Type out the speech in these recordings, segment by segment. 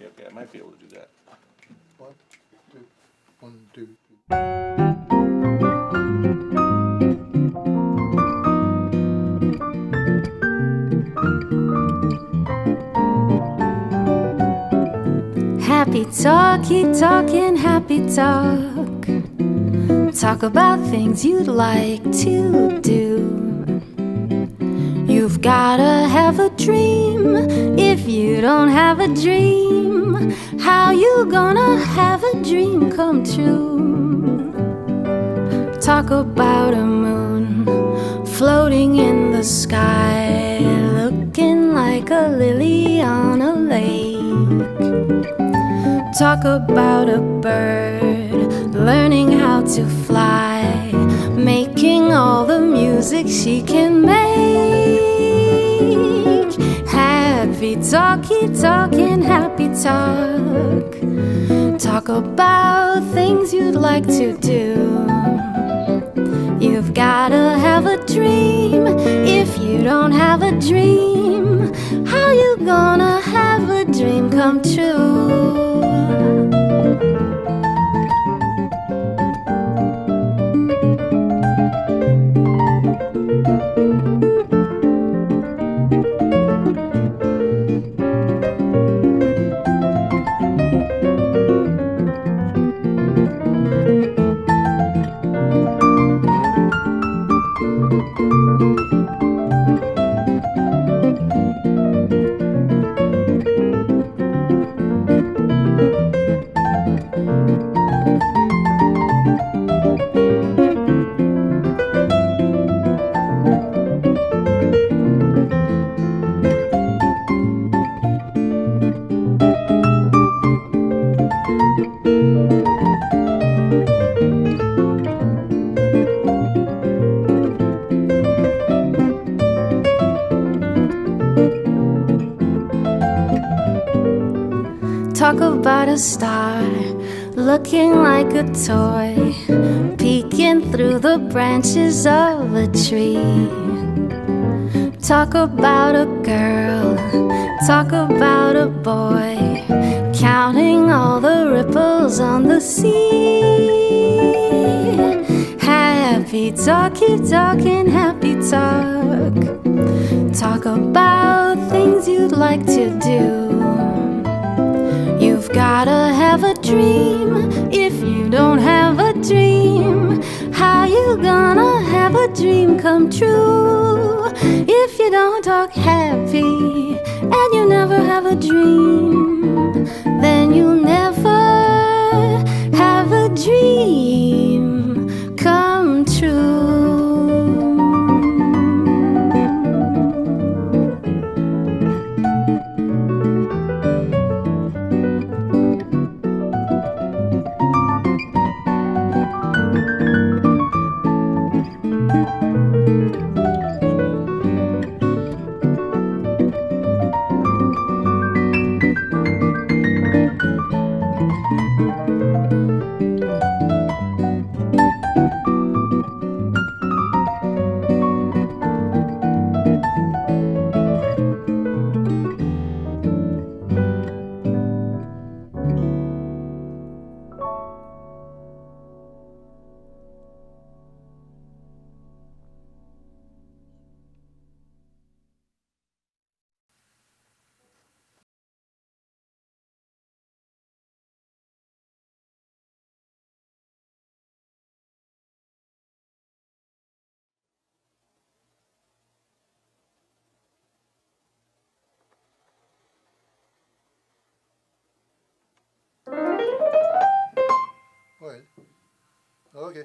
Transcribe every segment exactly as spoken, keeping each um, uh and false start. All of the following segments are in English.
okay. I might be able to do that. One, two, one, two, three. Happy talk, keep talking, happy talk. Talk about things you'd like to do. You've gotta have a dream. If you don't have a dream, how you gonna have a dream come true? Talk about a moon floating in the sky, looking like a lily on a lake. Talk about a bird learning how to fly, making all the music she can make. Happy talk, keep talking, happy talk. Talk about things you'd like to do. You've gotta have a dream. If you don't have a dream, how you gonna have a dream come true? Talk about a star looking like a toy, peeking through the branches of a tree. Talk about a girl, talk about a boy, counting all the ripples on the sea. Happy talk, keep talking, happy talk. Talk about things you'd like to do. You've gotta have a dream. If you don't have a dream, how you gonna have a dream come true? If you don't talk happy and you never have a dream, then you'll never have a dream come true. Well, okay.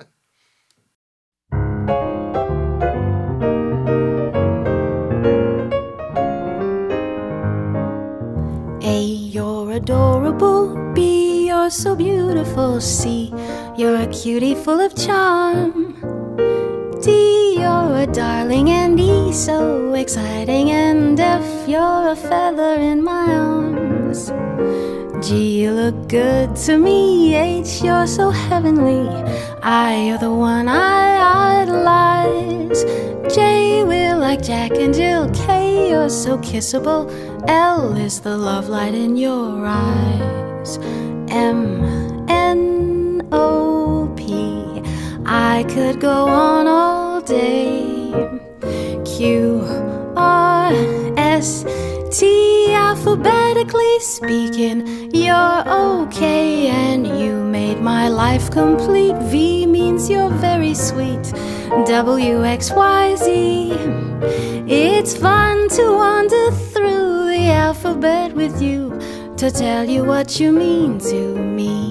A, you're adorable. B, you're so beautiful. C, you're a cutie full of charm. D, you're a darling. And E, so exciting. And F, you're a feather in my arms. G, you look good to me. H, you're so heavenly. I, you're the one I idolize. J, will like Jack and Jill. K, you're so kissable. L is the love light in your eyes. M, N, O, P, I could go on all day. Q, R, S, T, alphabetically speaking, you're okay and you made my life complete. V means you're very sweet. W, X, Y, Z, it's fun to wander through the alphabet with you, to tell you what you mean to me.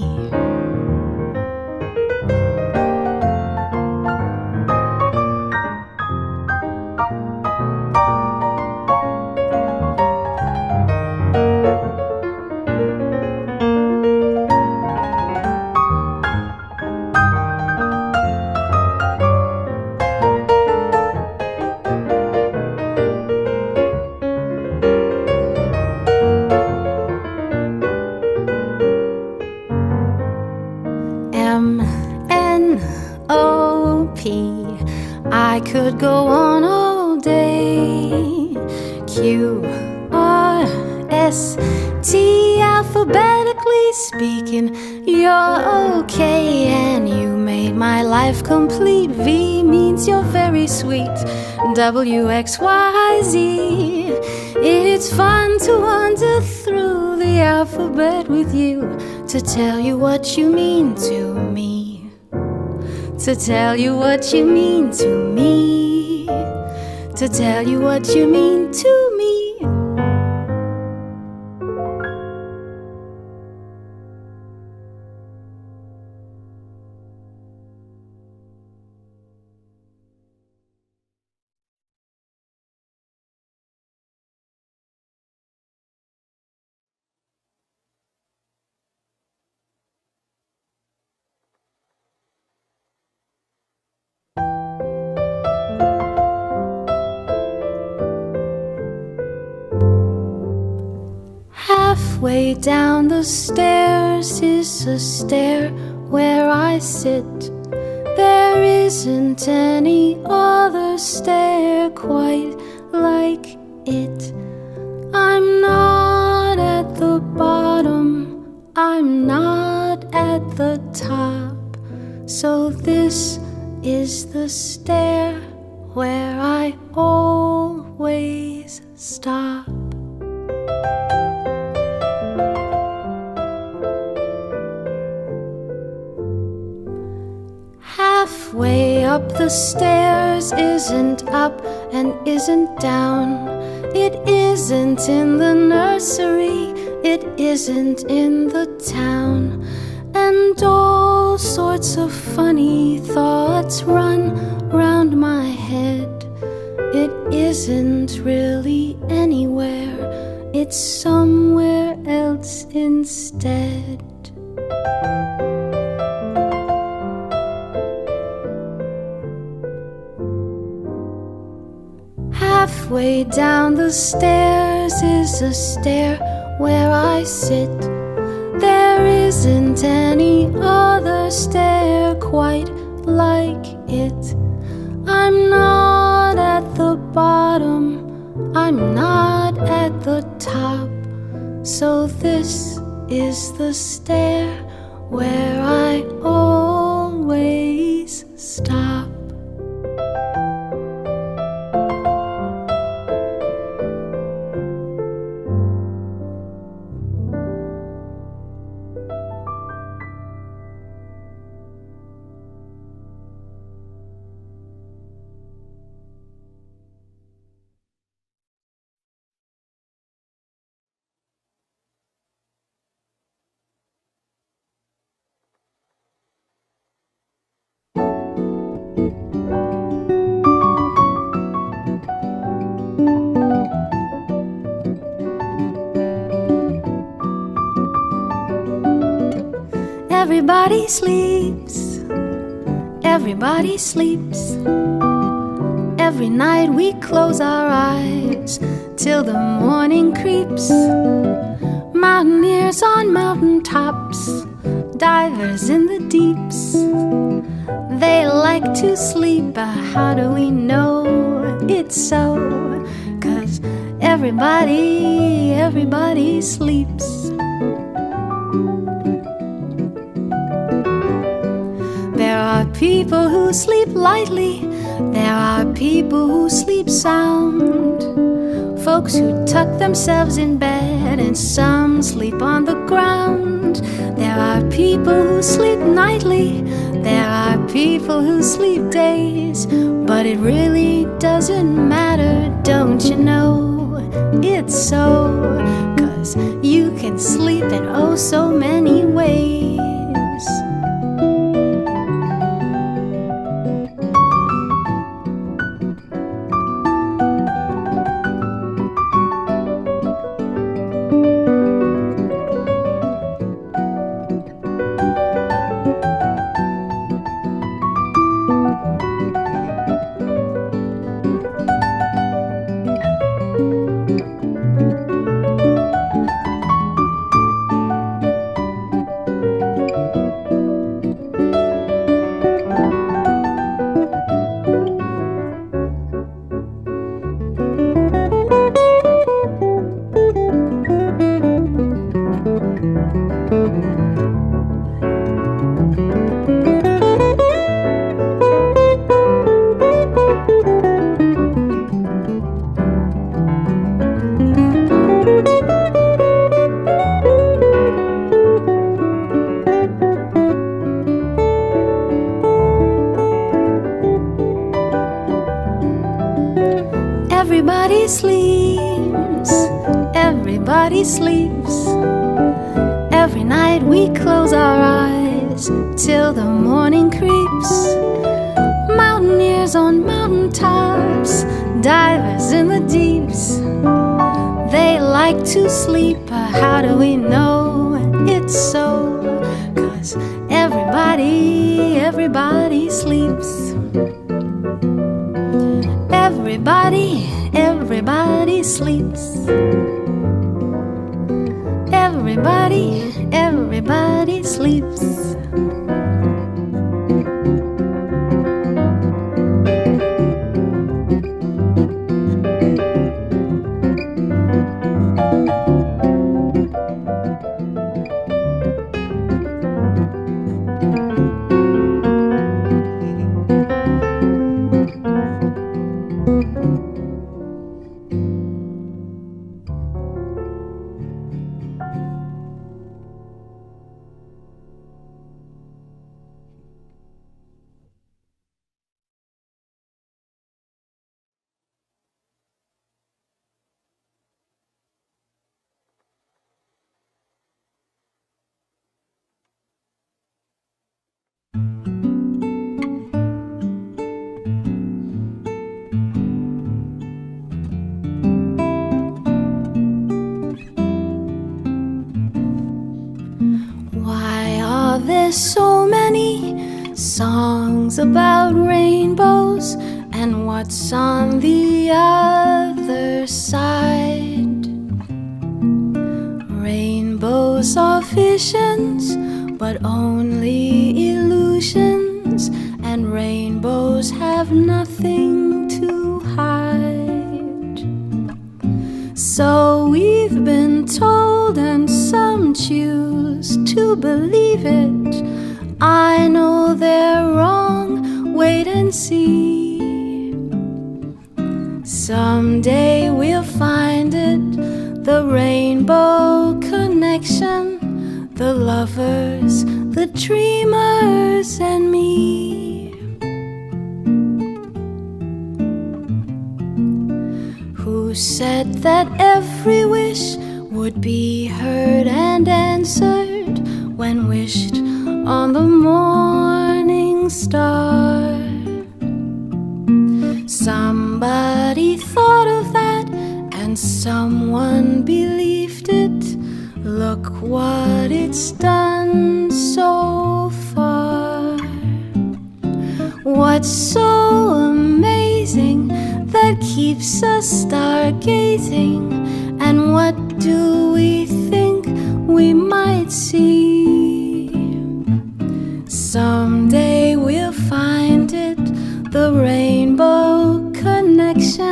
I could go on all day. Q, R, S, T, alphabetically speaking, you're okay and you made my life complete. V means you're very sweet. W, X, Y, Z, it's fun to wander through the alphabet with you, to tell you what you mean to me. To tell you what you mean to me. To tell you what you mean to me. Halfway down the stairs is a stair where I sit. There isn't any other stair quite like it. I'm not at the bottom, I'm not at the top, so this is the stair where I always stop. Halfway up the stairs isn't up and isn't down. It isn't in the nursery, it isn't in the town. And all sorts of funny thoughts run round my head. It isn't really anywhere, it's somewhere else instead. Halfway down the stairs is a stair where I sit. There isn't any other stair quite like it. I'm not at the bottom, I'm not at the top, so this is the stair where I always stop. Everybody sleeps, everybody sleeps. Every night we close our eyes till the morning creeps. Mountaineers on mountain tops, divers in the deeps. They like to sleep, but how do we know it's so, 'cause everybody, everybody sleeps. There are people who sleep lightly, there are people who sleep sound, folks who tuck themselves in bed and some sleep on the ground. There are people who sleep nightly, there are people who sleep days, but it really doesn't matter, don't you know? It's so, 'cause you can sleep in oh so many ways. Everybody sleeps, everybody sleeps. Every night we close our eyes till the morning creeps. Mountaineers on mountaintops, divers in the deeps, they like to sleep, but how do we know it's so? 'Cause everybody, everybody sleeps. Everybody, everybody sleeps. Everybody, everybody sleeps. So many songs about rainbows, and what's on the other side? Rainbows are visions, but only illusions, and rainbows have nothing to hide. So we've been told, and some choose to believe it. I know they're wrong, wait and see. Someday we'll find it, the rainbow connection, the lovers, the dreamers, and me. Who said that every wish would be heard and answered when wished on the morning star? Somebody thought of that, and someone believed it. Look what it's done so far. What's so amazing that keeps us stargazing? And what do we think we might see? Someday we'll find it, the rainbow connection.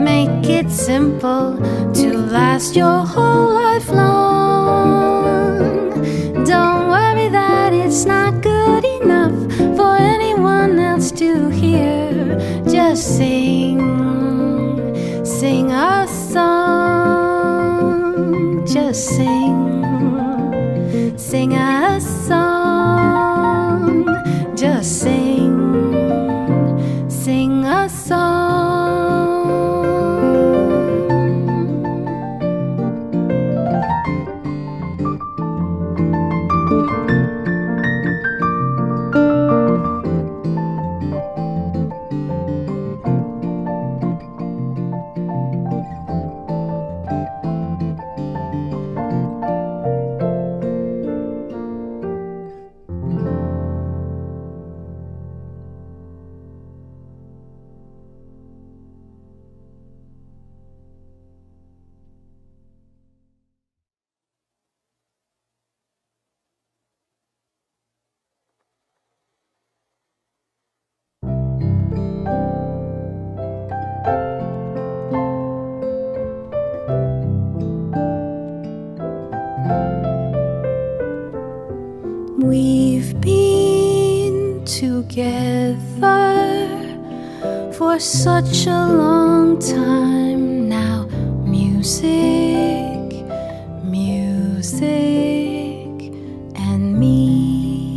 Make it simple to last your whole life long. Don't worry that it's not good enough for anyone else to hear. Just sing, sing a song. Just sing, sing a song. Just sing, sing a song. We've been together for such a long time now. Music, music, and me.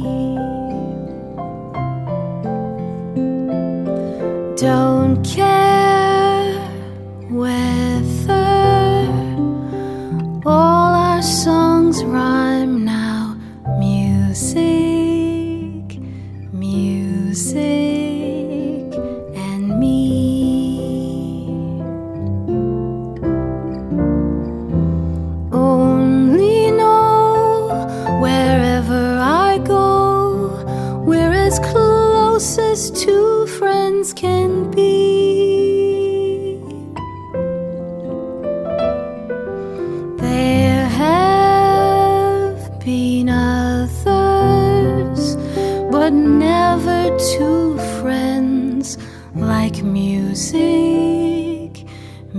Don't care whether all our songs rhyme now. Music, music, and me. Only know wherever I go, we're as close as two friends can be. There have been others, but never two friends like music,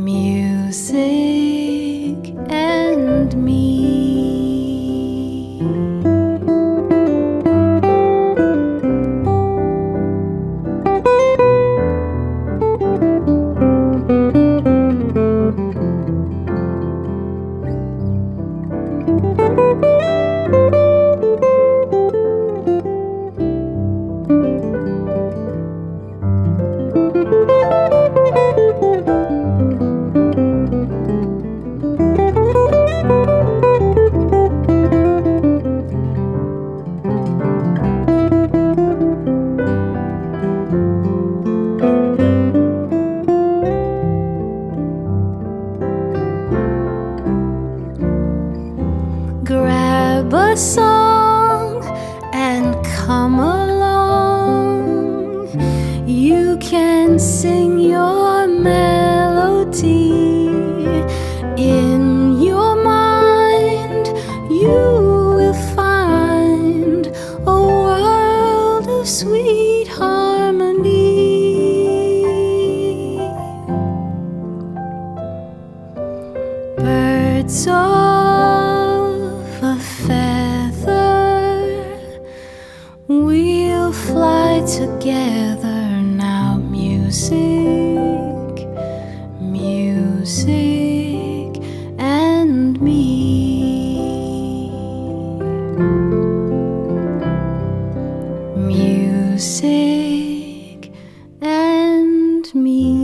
music, and me. Grab a song and come along. You can sing your melody in your mind. You will find a world of sweet harmony. Birds of a feather, we'll fly together now. Music, music, and me. Music and me.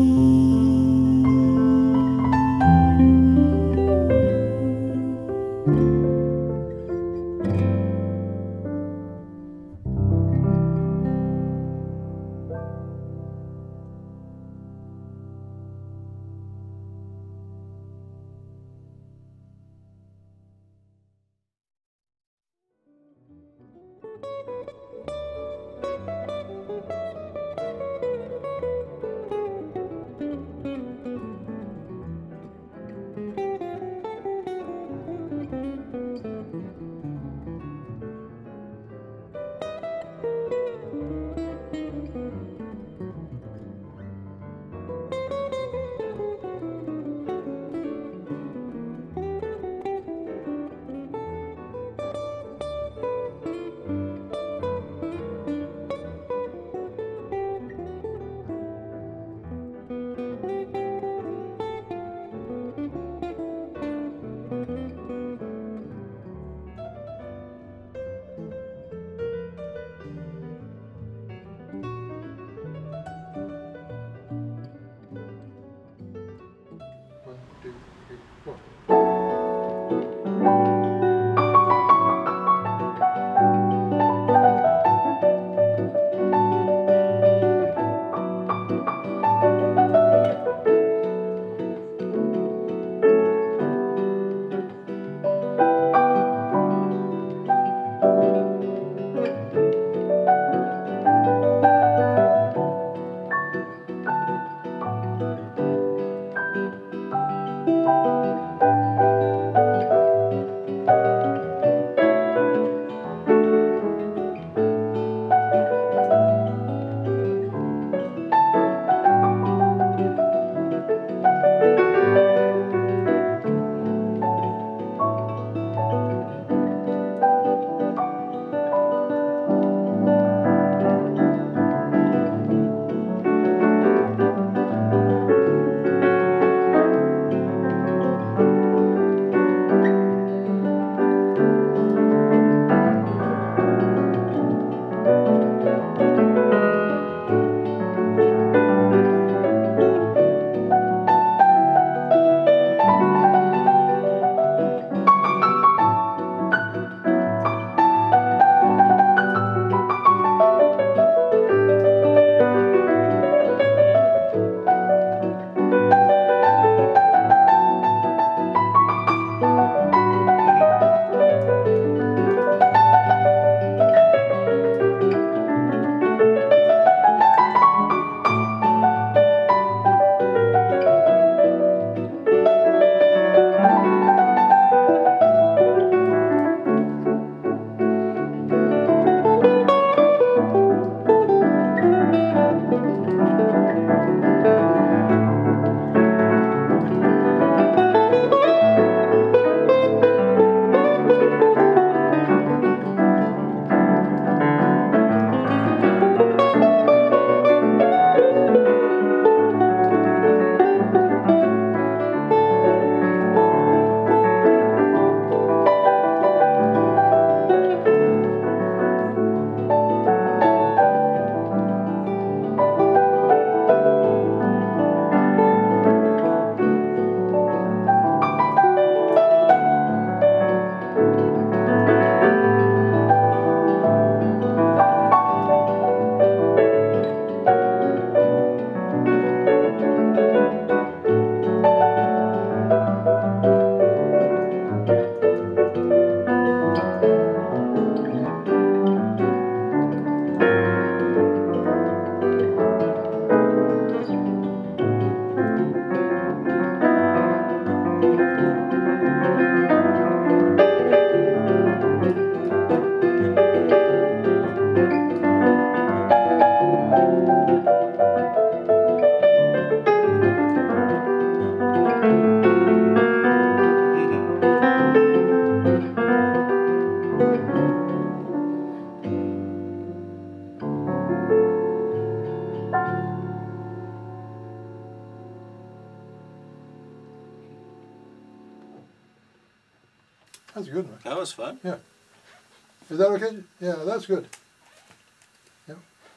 a good one. That was fun. Yeah. Is that okay? Yeah, that's good. Yeah.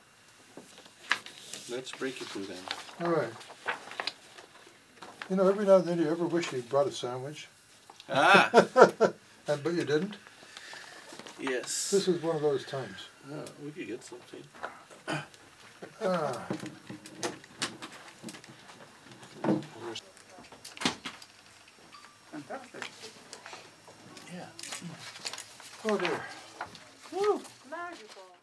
Let's break it through then. All right. You know, every now and then you ever wish you brought a sandwich. Ah. and, but you didn't. Yes. This is one of those times. Oh, we could get something. Ah. Fantastic. Yeah. Oh dear. Woo! Magical.